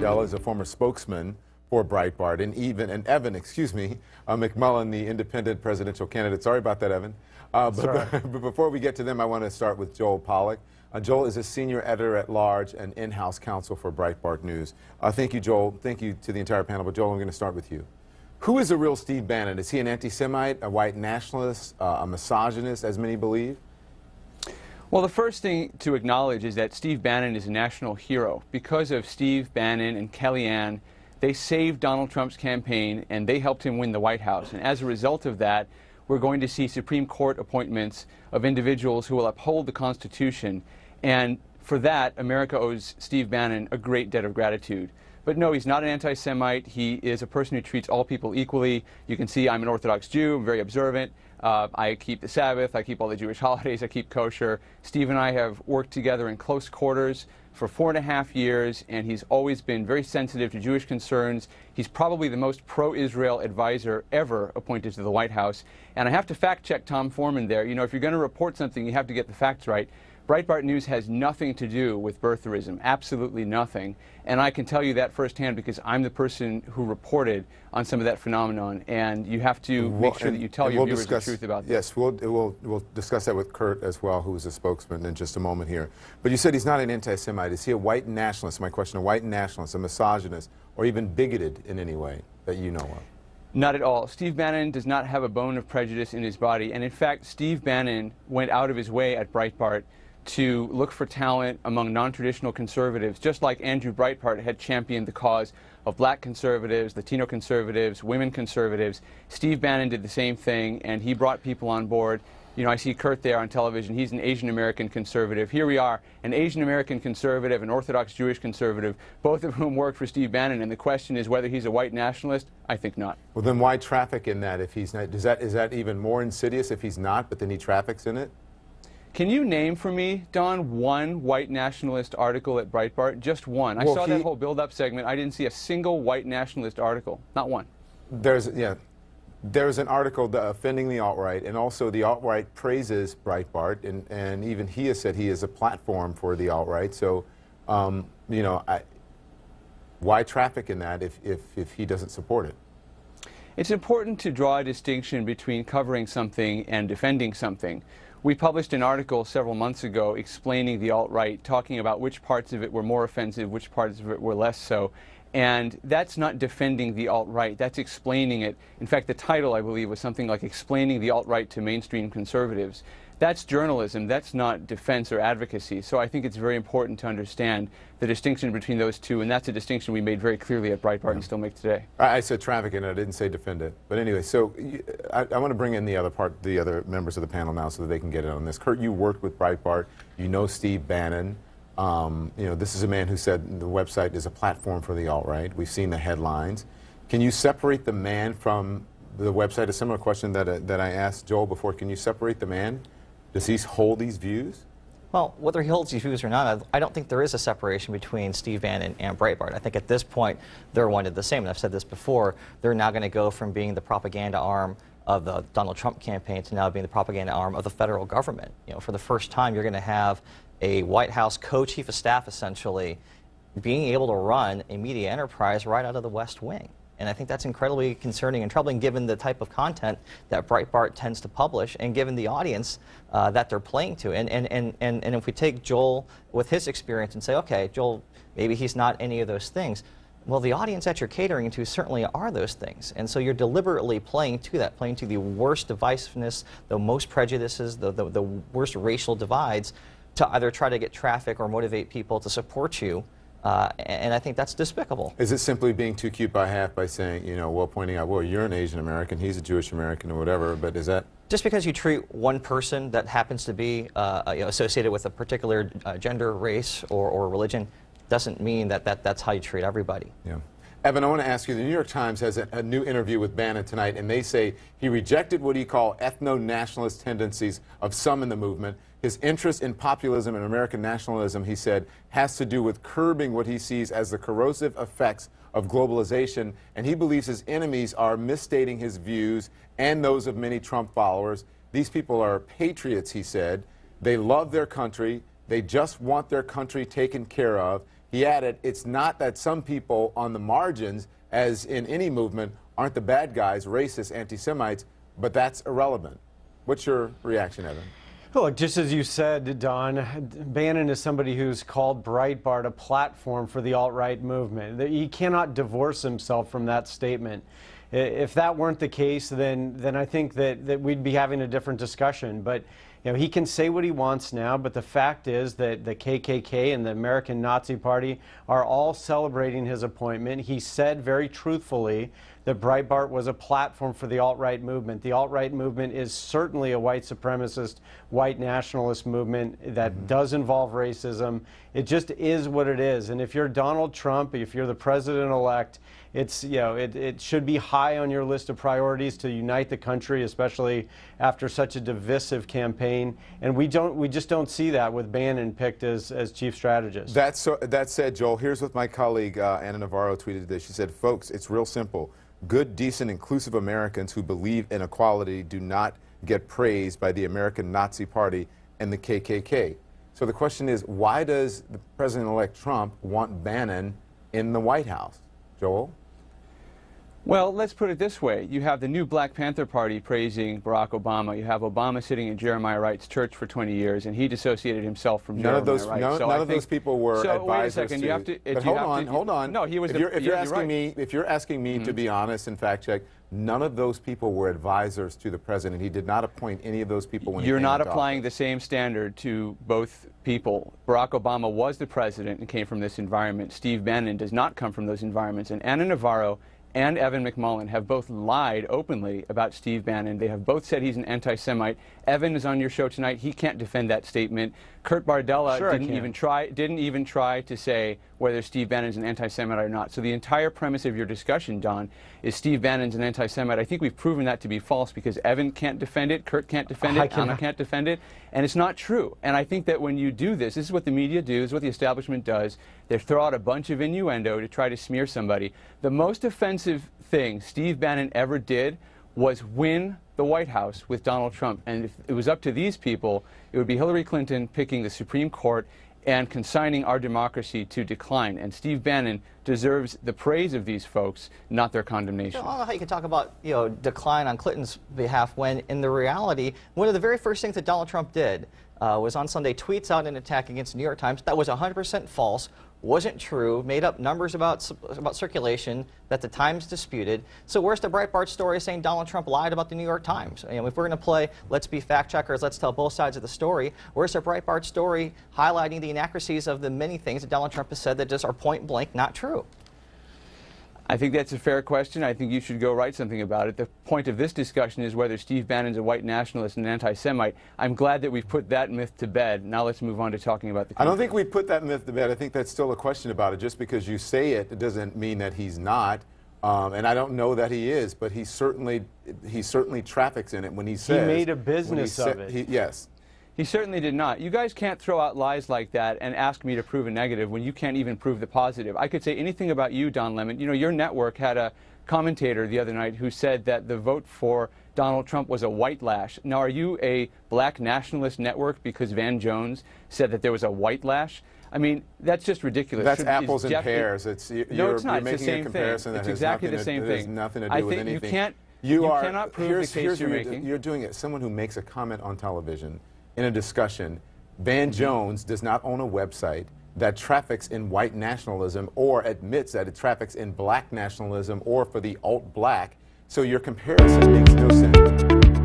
Mandela is a former spokesman for Breitbart, and Evan, excuse me, McMullen, the independent presidential candidate. Sorry about that, Evan. But before we get to them, I want to start with Joel Pollak. Joel is a senior editor-at-large and in-house counsel for Breitbart News. Thank you, Joel. Thank you to the entire panel. But Joel, I'm going to start with you. Who is the real Steve Bannon? Is he an anti-Semite, a white nationalist, a misogynist, as many believe? Well, the first thing to acknowledge is that Steve Bannon is a national hero. Because of Steve Bannon and Kellyanne, they saved Donald Trump's campaign and they helped him win the White House. And as a result of that, we're going to see Supreme Court appointments of individuals who will uphold the Constitution. And for that, America owes Steve Bannon a great debt of gratitude. But no, he's not an anti-Semite. He is a person who treats all people equally. You can see I'm an Orthodox Jew. I'm very observant. I keep the Sabbath. I keep all the Jewish holidays. I keep kosher. Steve and I have worked together in close quarters for 4.5 years, and he's always been very sensitive to Jewish concerns. He's probably the most pro-Israel advisor ever appointed to the White House. And I have to fact-check Tom Foreman there. You know, if you're going to report something, you have to get the facts right. Breitbart News has nothing to do with birtherism, absolutely nothing. And I can tell you that firsthand because I'm the person who reported on some of that phenomenon. And you have to make sure that you tell your viewers the truth about this. Yes, we'll discuss that with Kurt as well, who is a spokesman, in just a moment here. But you said he's not an anti-Semite. Is he a white nationalist? My question, a white nationalist, a misogynist, or even bigoted in any way that you know of? Not at all. Steve Bannon does not have a bone of prejudice in his body. And in fact, Steve Bannon went out of his way at Breitbart to look for talent among non-traditional conservatives, just like Andrew Breitbart had championed the cause of black conservatives, Latino conservatives, women conservatives. Steve Bannon did the same thing, and he brought people on board. You know, I see Kurt there on television. He's an Asian American conservative. Here we are, an Asian American conservative, an Orthodox Jewish conservative, both of whom work for Steve Bannon. And the question is whether he's a white nationalist. I think not. Well, then why traffic in that if he's not? Is that even more insidious if he's not, but then he traffics in it? Can you name for me, Don, one white nationalist article at Breitbart? Just one. I saw that whole build-up segment. I didn't see a single white nationalist article. Not one. There's an article offending the alt-right, and also the alt-right praises Breitbart, and even he has said he is a platform for the alt-right. So, you know, why traffic in that if he doesn't support it? It's important to draw a distinction between covering something and defending something. We published an article several months ago explaining the alt-right, talking about which parts of it were more offensive, which parts of it were less so. And that's not defending the alt-right, that's explaining it. In fact, the title, I believe, was something like Explaining the Alt-Right to Mainstream Conservatives. That's journalism, that's not defense or advocacy. So I think it's very important to understand the distinction between those two, and that's a distinction we made very clearly at Breitbart and still make today. I said traffic in it, I didn't say defend it. But anyway, so I want to bring in the other members of the panel now so that they can get in on this. Kurt, you worked with Breitbart, you know Steve Bannon. You know, this is a man who said the website is a platform for the alt-right. We've seen the headlines. Can you separate the man from the website? A similar question that I asked Joel before. Can you separate the man? Does he hold these views? Well, whether he holds these views or not, I don't think there is a separation between Steve Bannon and Breitbart. I think at this point, they're one and the same. And I've said this before, they're now going to go from being the propaganda arm of the Donald Trump campaign to now being the propaganda arm of the federal government. You know, for the first time, you're going to have a White House co-chief of staff, essentially, being able to run a media enterprise right out of the West Wing. And I think that's incredibly concerning and troubling given the type of content that Breitbart tends to publish and given the audience that they're playing to. And if we take Joel with his experience and say, okay, Joel, maybe he's not any of those things. Well, the audience that you're catering to certainly are those things. And so you're deliberately playing to that, playing to the worst divisiveness, the most prejudices, the worst racial divides to either try to get traffic or motivate people to support you. And I think that's despicable. Is it simply being too cute by half by saying, you know, well, pointing out, well, you're an Asian American, he's a Jewish American, or whatever, but is that? Just because you treat one person that happens to be you know, associated with a particular gender, race, or religion doesn't mean that that's how you treat everybody. Yeah. Evan, I want to ask you, the New York Times has a new interview with Bannon tonight, and they say he rejected what he called ethno-nationalist tendencies of some in the movement. His interest in populism and American nationalism, he said, has to do with curbing what he sees as the corrosive effects of globalization, and he believes his enemies are misstating his views and those of many Trump followers. These people are patriots, he said. They love their country. They just want their country taken care of. he added, it's not that some people on the margins, as in any movement, aren't the bad guys, racists, anti-Semites, but that's irrelevant. What's your reaction, Evan? Look, just as you said, Don, Bannon is somebody who's called Breitbart a platform for the alt-right movement. He cannot divorce himself from that statement. If that weren't the case, then I think that we'd be having a different discussion. But he can say what he wants now, but the fact is that the KKK and the American Nazi Party are all celebrating his appointment. He said very truthfully that Breitbart was a platform for the alt-right movement. The alt-right movement is certainly a white supremacist, white nationalist movement that does involve racism. It just is what it is. And if you're Donald Trump, if you're the president-elect, it should be high on your list of priorities to unite the country, especially after such a divisive campaign. And we just don't see that with Bannon picked as chief strategist. That said, Joel, here's what my colleague Anna Navarro tweeted today. She said, folks, it's real simple. Good, decent, inclusive Americans who believe in equality do not get praised by the American Nazi Party and the KKK. So the question is, why does the President-elect Trump want Bannon in the White House? Joel? Well, let's put it this way. You have the new Black Panther Party praising Barack Obama. You have Obama sitting in Jeremiah Wright's church for 20 years, and he dissociated himself from Jeremiah Wright. None of those people were advisors. Wait a second. You have to. But hold on. No, he was. If you're asking me to be honest and fact check, none of those people were advisors to the president. He did not appoint any of those people when he came You're not into applying office. the same standard to both people. Barack Obama was the president and came from this environment. Steve Bannon does not come from those environments. And Anna Navarro and Evan McMullen have both lied openly about Steve Bannon. They have both said he's an anti-Semite. Evan is on your show tonight. He can't defend that statement. Kurt Bardella didn't even try to say whether Steve Bannon's an anti-Semite or not. So the entire premise of your discussion, Don, is Steve Bannon's an anti-Semite. I think we've proven that to be false because Evan can't defend it, Kurt can't defend it, Anna can't defend it, and it's not true. And I think that when you do this is what the media do, this is what the establishment does. They throw out a bunch of innuendo to try to smear somebody. The most offensive thing Steve Bannon ever did was win the White House with Donald Trump. And if it was up to these people, it would be Hillary Clinton picking the Supreme Court and consigning our democracy to decline. And Steve Bannon deserves the praise of these folks, not their condemnation. I don't know how you can talk about decline on Clinton's behalf when, in the reality, one of the very first things that Donald Trump did was on Sunday tweets out an attack against the New York Times that was 100% false, wasn't true, made up numbers about circulation that the Times disputed. So where's the Breitbart story saying Donald Trump lied about the New York Times? If we're going to play let's be fact checkers, let's tell both sides of the story, where's the Breitbart story highlighting the inaccuracies of the many things that Donald Trump has said that just are point blank not true? I think that's a fair question. I think you should go write something about it. The point of this discussion is whether Steve Bannon's a white nationalist and an anti-Semite. I'm glad that we've put that myth to bed. Now let's move on to talking about the country. I don't think we put that myth to bed. I think that's still a question about it. Just because you say it, it doesn't mean that he's not. And I don't know that he is, but he certainly traffics in it when he says... He made a business of it. Yes. He certainly did not. You guys can't throw out lies like that and ask me to prove a negative when you can't even prove the positive. I could say anything about you, Don Lemon. Your network had a commentator the other night who said that the vote for Donald Trump was a white lash. Now, are you a black nationalist network because Van Jones said that there was a white lash? I mean, that's just ridiculous. That's apples and pears. No, it's not. It's the same thing. It's exactly the same thing. It has nothing to do with anything. You cannot prove the case you're making. You're doing it. Someone who makes a comment on television in a discussion. Van Jones does not own a website that traffics in white nationalism or admits that it traffics in black nationalism or for the alt-black. So your comparison makes no sense.